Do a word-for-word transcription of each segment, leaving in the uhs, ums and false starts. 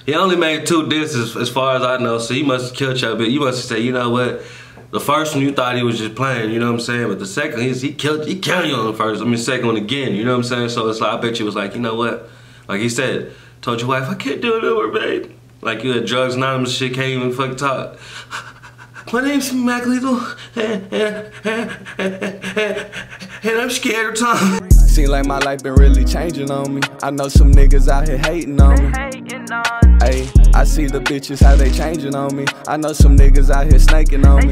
He only made two disses as far as I know, so he must have killed y'all, but you must have said, you know what? The first one you thought he was just playing, you know what I'm saying? But the second, he's, he killed he killed you on the first, I mean second one again, you know what I'm saying? So it's like, I bet you was like, you know what? Like he said, told your wife, I can't do it no more, babe. Like you had drugs anonymous shit, can't even fucking talk. My name's Mac Lethal, and, and, and, and I'm scared of Tom. Seem like my life been really changing on me. I know some niggas out here hating on me. Ayy, I see the bitches how they changing on me. I know some niggas out here snaking on me.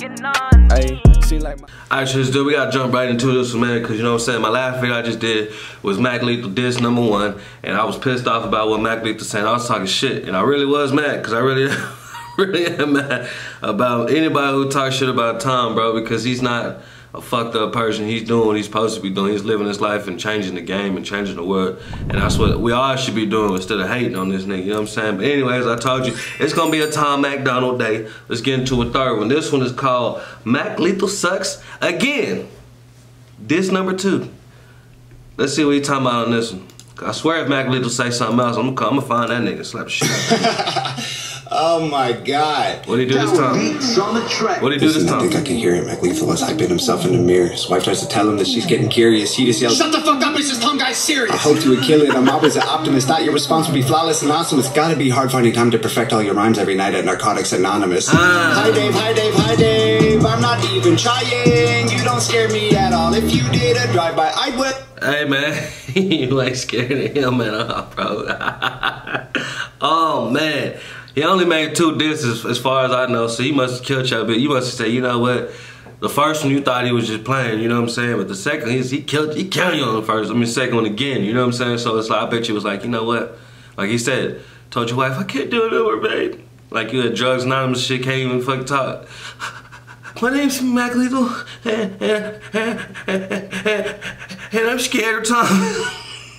Ayy, seem like my Alright, so dude, we gotta jump right into this one, man, because you know what I'm saying? My last video I just did was Mac Lethal diss number one, and I was pissed off about what Mac Lethal saying. I was talking shit, and I really was mad, because I really, really am mad about anybody who talks shit about Tom, bro, because he's not a fucked up person. He's doing what he's supposed to be doing. He's living his life and changing the game and changing the world. And that's what we all should be doing instead of hating on this nigga, you know what I'm saying? But anyways, I told you, it's gonna be a Tom MacDonald day. Let's get into a third one. This one is called Mac Lethal Sucks Again. This number two. Let's see what he talking about on this one. I swear if Mac Lethal say something else, I'm gonna, I'm gonna find that nigga and slap the shit out of him. Oh my God. What'd he do this time? What'd he do this time? I think I can hear it. Mac Lethal was hyping himself in the mirror. His wife tries to tell him that she's getting curious. He just yells, "Shut the fuck up, it's just Tom Guy's serious." I hoped you would kill it. I'm always an optimist. Thought your response would be flawless and awesome. It's gotta be hard finding time to perfect all your rhymes every night at Narcotics Anonymous. Ah. Hi Dave, hi Dave, hi Dave. I'm not even trying. You don't scare me at all. If you did a drive-by, I would. Hey man, you ain't scared of him at all, bro. Oh man. He only made two disses as far as I know, so he must have killed y'all, but you must have said, you know what? The first one you thought he was just playing, you know what I'm saying? But the second, he's, he killed he killed you on the first, I mean second one again, you know what I'm saying? So it's like, I bet you was like, you know what? Like he said, told your wife, I can't do it no more, babe. Like you had drugs anonymous shit, can't even fucking talk. My name's Mac Lethal, and, and, and, and, and I'm scared of Tom.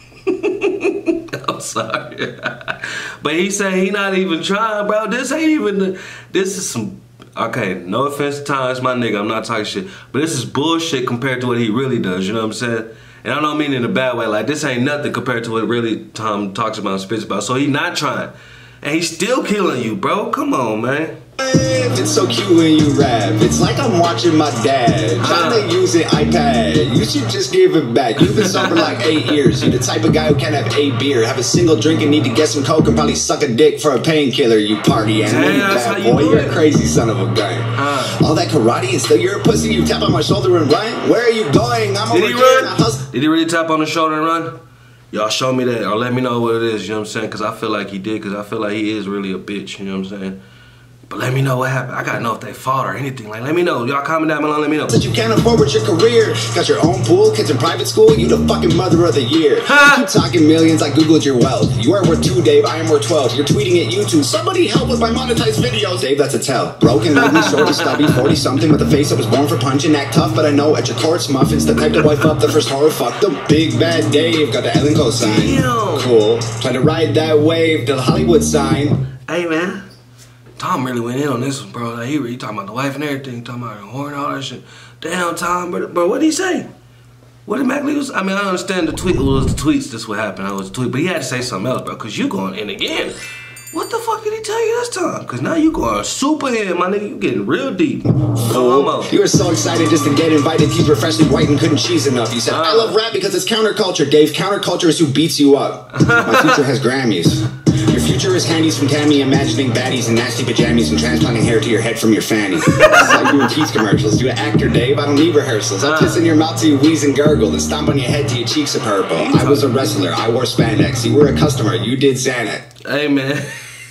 I'm sorry. But he said he not even trying, bro. This ain't even the, this is some, okay, no offense to Tom, it's my nigga, I'm not talking shit. But this is bullshit compared to what he really does, you know what I'm saying? And I don't mean in a bad way, like this ain't nothing compared to what really Tom talks about and spits about. So he not trying. And he's still killing you, bro. Come on, man. It's so cute when you rap. It's like I'm watching my dad trying to use an iPad. You should just give it back. You've been sober like eight years. You're the type of guy who can't have a beer, have a single drink and need to get some coke and probably suck a dick for a painkiller. You party animal, you bad boy. You're a crazy son of a gun. Uh, All that karate and still you're a pussy. You tap on my shoulder and run. Where are you going? I'm Did over he here. run? Did he really tap on the shoulder and run? Y'all show me that or let me know what it is, you know what I'm saying? Because I feel like he did, because I feel like he is really a bitch, you know what I'm saying? But let me know what happened. I gotta know if they fought or anything. Like, let me know. Y'all comment down below, let me know. Since you can't afford with your career, got your own pool, kids in private school, you the fucking mother of the year. You keep talking millions, I googled your wealth. You are worth two, Dave, I am worth twelve. You're tweeting at YouTube, somebody help with my monetized videos. Dave, that's a tell. Broken, ugly, short, stubby, forty something with a face that was born for punching, act tough, but I know at your courts, muffins, the type to wipe up the first horror, fuck the big bad Dave, got the Ellen cosign. Cool, try to ride that wave to the Hollywood sign. Hey man. Tom really went in on this one, bro. Like, he really talking about the wife and everything, talking about the horn and all that shit. Damn, Tom, bro, bro what did he say? What did Mac Lethal say? I mean, I understand the tweet. Well, it was the tweets, this what happened. I was the tweet, but he had to say something else, bro, because you going in again. What the fuck did he tell you this time? Because now you going super in, my nigga. You getting real deep. Cool. You were so excited just to get invited. Teeth were freshly white and couldn't cheese enough. You said, uh, I love rap because it's counterculture, Dave. Counterculture is who beats you up. My future has Grammys. Your future is handies from Tammy, imagining baddies in nasty pajamas and transplanting hair to your head from your fanny. It's like doing teeth commercials. You an actor, Dave. I don't need rehearsals. I piss in your mouth till you wheeze and gurgle, then stomp on your head till your cheeks are purple. I was a wrestler. I wore spandex. You were a customer. You did Xanax. Hey, man.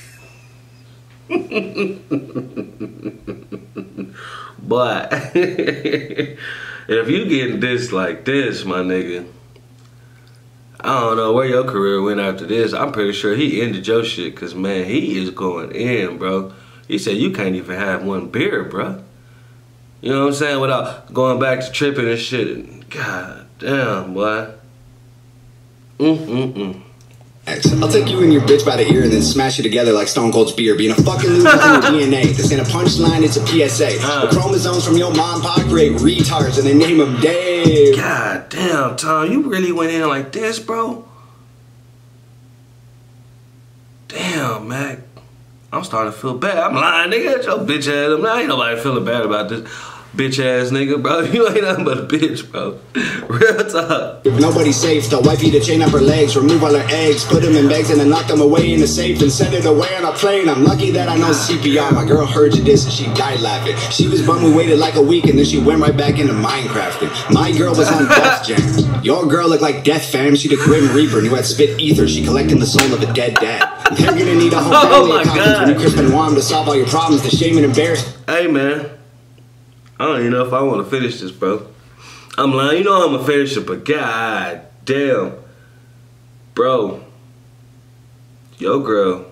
But if you getting this like this, my nigga, I don't know where your career went after this. I'm pretty sure he ended your shit, because, man, he is going in, bro. He said you can't even have one beer, bro. You know what I'm saying? Without going back to tripping and shit. God damn, boy. Mm-mm-mm. I'll take you and your bitch by the ear and then smash you together like Stone Cold's beer. Being a fucking loser in your D N A. This ain't a punchline, it's a P S A. Uh. The chromosomes from your mom and pop create retards and they name them Dave. God damn, Tom, you really went in like this, bro? damn, Mac. I'm starting to feel bad. I'm lying, nigga. That's your bitch ass. I ain't nobody feeling bad about this bitch ass nigga, bro. You ain't nothing but a bitch, bro. Real talk. Nobody's safe. They'll wife you to chain up her legs, remove all her eggs, put them in bags and then knock them away in the safe and send it away on a plane. I'm lucky that I know C P R. My girl heard you this and she died laughing. She was bummed we waited like a week and then she went right back into Minecrafting. My girl was on Death Jam. Your girl looked like Death Fam. She the Grim Reaper and who had spit ether. She collecting the soul of a dead dad. They're gonna need a whole family oh of copies when you Chris Benoit to solve all your problems, the shame and embarrassment. Hey, man. I don't even know if I want to finish this, bro. I'm lying. You know I'm going to finish it, but god damn. Bro. Your girl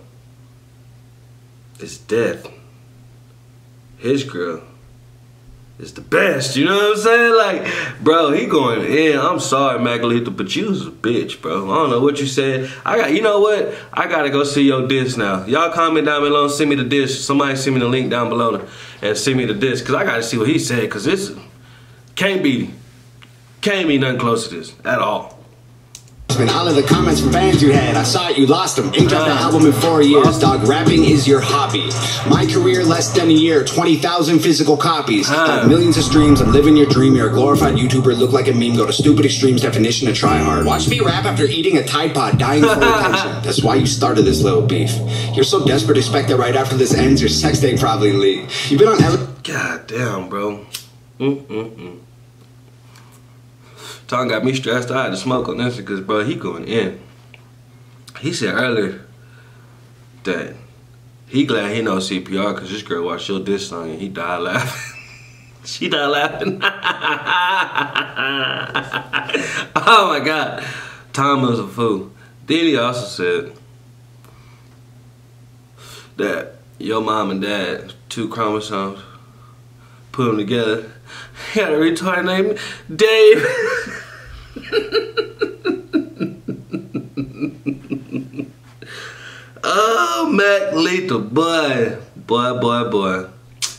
is death. His girl is the best. You know what I'm saying? Like, bro, he going in. I'm sorry, Mac Lethal, but you was a bitch, bro. I don't know what you said. I got, you know what? I got to go see your disc now. Y'all comment down below and send me the disc. Somebody send me the link down below and send me the disc. Because I got to see what he said. Because this can't be, can't be nothing close to this at all. All of the comments from fans you had, I saw it, you lost them. Ain't dropped an album in four years, dog. Rapping is your hobby. My career, less than a year, twenty thousand physical copies. Have millions of streams, I'm living your dream. You're a glorified YouTuber, look like a meme. Go to stupid extremes, definition of try hard. Watch me rap after eating a Tide Pod, dying for attention. That's why you started this little beef. You're so desperate to expect that right after this ends, your sex tape probably leaked. You've been on every... God damn, bro. Mm-mm-mm. Tom got me stressed. I had to smoke on this because, bro, he going in. He said earlier that he glad he know C P R because this girl watched your diss song and he died laughing. She died laughing. Oh, my God. Tom was a fool. Then he also said that your mom and dad, two chromosomes, put them together. He had a retarded name, Dave. Oh, Mac Lethal, boy, boy, boy, boy.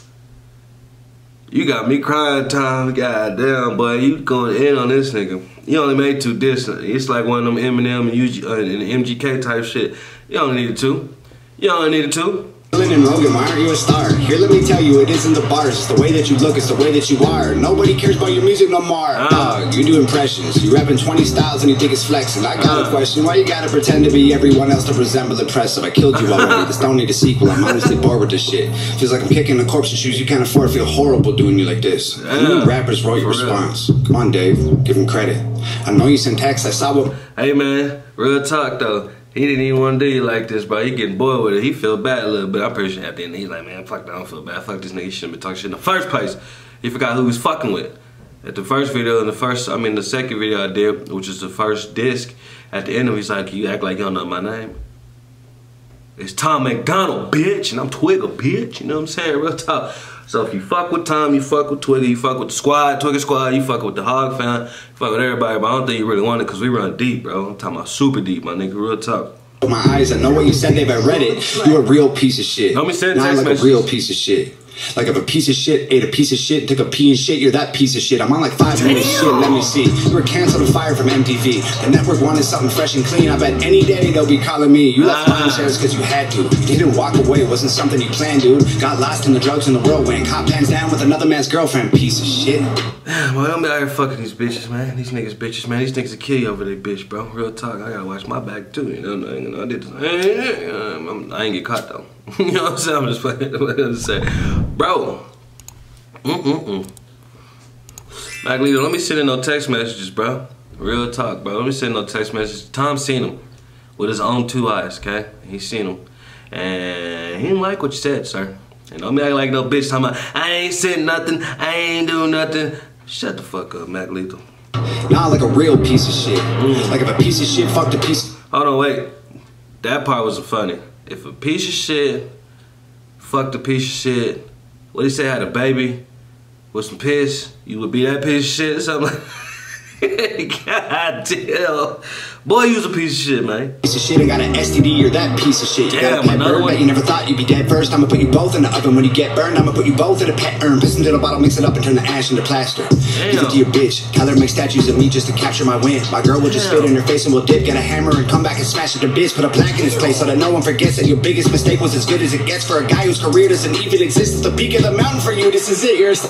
You got me crying, Tom. God damn, boy, you going in on this nigga. You only made two discs. It's like one of them Eminem and, U G, uh, and M G K type shit. You only needed two. You only needed two. And Rogan, why aren't you a star? Here, let me tell you, it isn't the bars. It's the way that you look, it's the way that you are. Nobody cares about your music no more. Uh. Dog, you do impressions. You rapping twenty styles and you think it's flexing. I got uh. a question. Why you gotta pretend to be everyone else to resemble impressive? I killed you already. This don't need a sequel. I'm honestly bored with this shit. Feels like I'm kicking the corpse in shoes you can't afford. I feel horrible doing you like this. Yeah. You rappers wrote your response. Real. Come on, Dave. Give him credit. I know you sent text. I saw what... Hey, man. Real talk, though. He didn't even want to do you like this, bro. He getting bored with it. He feel bad a little bit. I'm pretty sure at the end he's like, man, fuck that, I don't feel bad. Fuck this nigga. He shouldn't be talking shit in the first place. He forgot who he was fucking with. At the first video, in the first, I mean the second video I did, which is the first disc, at the end of it, he's like, you act like you don't know my name. It's Tom MacDonald, bitch, and I'm Twigger, bitch. You know what I'm saying? Real talk. So if you fuck with Tom, you fuck with Twigger, you fuck with the squad, Twigger squad, you fuck with the Hog fan, you fuck with everybody, but I don't think you really want it because we run deep, bro. I'm talking about super deep, my nigga, real talk. My eyes, I know what you said, Dave, I read it. You a real piece of shit. Don't be saying Now I'm like messages. a real piece of shit. Like if a piece of shit ate a piece of shit, took a pee and shit, you're that piece of shit. I'm on like five minutes shit, let me see. You were canceled and fired from M T V. The network wanted something fresh and clean. I bet any day they'll be calling me. You left ah. Mindshare because you had to. You didn't walk away, it wasn't something you planned, dude. Got lost in the drugs and the whirlwind. Hot pants down with another man's girlfriend, piece of shit. Well, don't be out here fucking these bitches, man. These niggas bitches, man. These niggas will kill you over there, bitch, bro. Real talk. I gotta watch my back too, you know. You know I did this. I ain't get caught though. You know what I'm saying? I'm just fucking what I'm saying. Bro. Mm-mm-mm. Mac Lethal, let me send in no text messages, bro. Real talk, bro. Let me send no text messages. Tom seen him with his own two eyes, okay? He seen him. And he didn't like what you said, sir. And don't be acting like no bitch talking about, I ain't said nothing, I ain't do nothing. Shut the fuck up, Mac Lethal. Nah, like a real piece of shit. Mm. Like if a piece of shit fucked a piece. Hold on, wait. That part wasn't funny. If a piece of shit fucked a piece of shit, what he say, had a baby with some piss, you would be that piece of shit or something like God damn. Boy, you was a piece of shit, man. Piece of shit and got an S T D, you're that piece of shit. You Damn, got a pet another bird, one? but you never thought you'd be dead first. I'ma put you both in the oven. When you get burned, I'ma put you both in a pet urn. Piss into the bottle, mix it up and turn the ash into plaster. Damn. Give it to your bitch. Tell her to make statues of me just to capture my win. My girl will just Damn. spit in her face and will dip. Get a hammer and come back and smash it to bits. Put a plaque in his place so that no one forgets that your biggest mistake was as good as it gets for a guy whose career doesn't even exist at the peak of the mountain for you. This is it. You're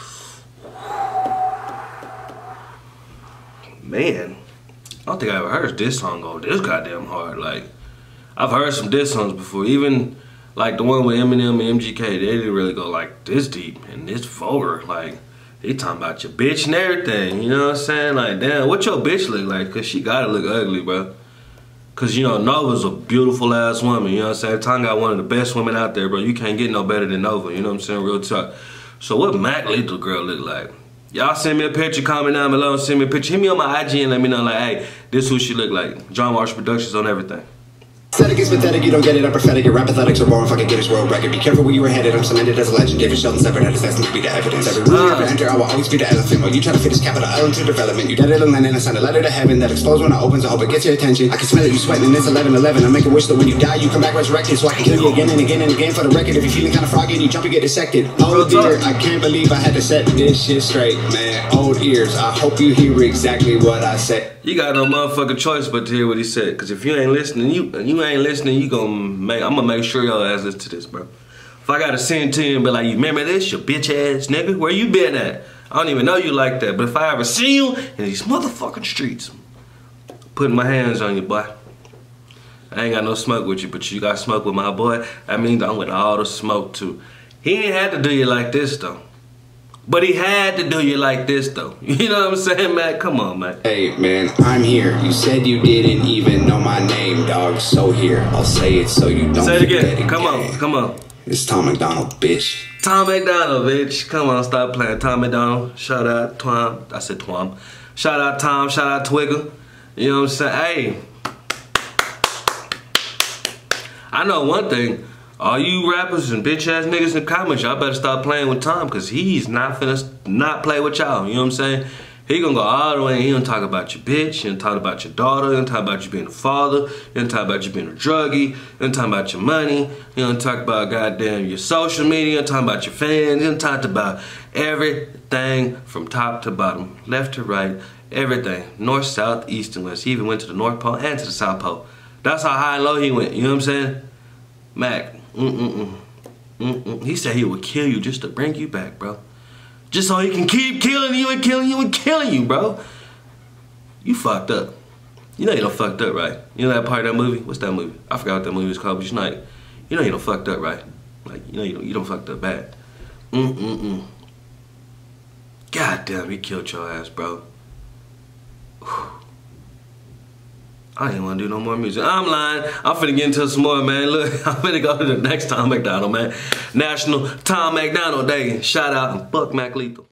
Man, I don't think I ever heard this song go this goddamn hard. Like, I've heard some diss songs before, even like the one with Eminem and M G K. They didn't really go like this deep and this vulgar. Like, they talking about your bitch and everything. You know what I'm saying? Like, damn, what your bitch look like? Cause she gotta look ugly, bro. Cause you know Nova's a beautiful ass woman. You know what I'm saying? Tom got one of the best women out there, bro. You can't get no better than Nova. You know what I'm saying? Real talk. So what Mac Lethal girl look like? Y'all send me a picture, comment down below, send me a picture. Hit me on my I G and let me know, like, hey, this who she look like. John Marshall Productions on everything. Aesthetic is pathetic, you don't get it, I'm prophetic. Your rap pathetics are born, fucking Guinness World Record. Be careful where you were headed, I'm cemented as a legend. David Sheldon Severin, destined to be the evidence. Every room you ever enter, I will always be the elephant. While you try to fit this capital L into development. You dead it in London, I send a letter to heaven that explodes when it opens. I hope it gets your attention. I can smell it, you sweating, and it's eleven eleven. I make a wish that when you die, you come back resurrected. So I can kill you again and again and again for the record. If you're feeling kind of froggy and you jump, you get dissected. Oh dear, I can't believe I had to set this shit straight, man. Old ears, I hope you hear exactly what I said. You got no motherfucking choice but to hear what he said. Cause if you ain't listening, you you ain't listening, you gonna make, I'm gonna make sure y'all ass listen to this, bro. If I gotta send to you and be like, you remember this, you bitch ass nigga? Where you been at? I don't even know you like that. But if I ever see you in these motherfucking streets, putting my hands on you, boy. I ain't got no smoke with you, but you got smoke with my boy. That means I'm with all the smoke too. He ain't had to do you like this though. But he had to do you like this though. You know what I'm saying, Matt? Come on, man. Hey, man, I'm here. You said you didn't even know my name, dog. So here, I'll say it so you don't Say it again. forget Come again. on, come on. It's Tom McDonald, bitch. Tom McDonald, bitch. Come on, stop playing. Tom McDonald. Shout out Twam. I said Twam. Shout out Tom. Shout out Twigger. You know what I'm saying? Hey. I know one thing. All you rappers and bitch ass niggas in comments, y'all better stop playing with Tom, cause he's not finna not play with y'all. You know what I'm saying? He gonna go all the way and he gonna talk about your bitch, he gonna talk about your daughter, he gonna talk about you being a father, he gonna talk about you being a druggie, he gonna talk about your money, he gonna talk about goddamn your social media, he gonna talk about your fans, he gonna talk about everything from top to bottom, left to right, everything. North, south, east, and west. He even went to the North Pole and to the South Pole. That's how high and low he went, you know what I'm saying? Mac. Mm-mm-mm. Mm-mm. He said he would kill you just to bring you back, bro. Just so he can keep killing you and killing you and killing you, bro. You fucked up. You know you done fucked up, right? You know that part of that movie? What's that movie? I forgot what that movie was called, but you know, like, you know you done fucked up, right? Like, you know you done, you done fucked up bad. Mm-mm-mm. God damn, he killed your ass, bro. Whew. I ain't want to do no more music. I'm lying. I'm finna get into some more, man. Look, I'm finna go to the next Tom McDonald, man. National Tom McDonald Day. Shout out and fuck Mac Lethal.